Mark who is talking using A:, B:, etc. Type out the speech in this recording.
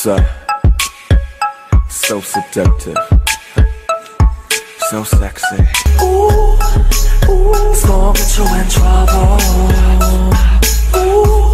A: What's up? So seductive, so sexy.
B: Ooh, ooh, as long as you're in trouble. Ooh.